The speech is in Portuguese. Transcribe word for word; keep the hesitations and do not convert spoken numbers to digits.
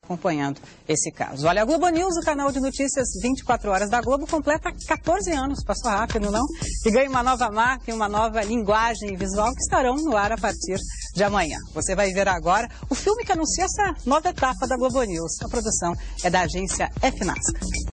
acompanhando esse caso. Olha, a Globo News, o canal de notícias vinte e quatro horas da Globo, completa quatorze anos, passou rápido, não? E ganha uma nova marca e uma nova linguagem visual que estarão no ar a partir de amanhã. Você vai ver agora o filme que anuncia essa nova etapa da Globo News. A produção é da agência F Nasca.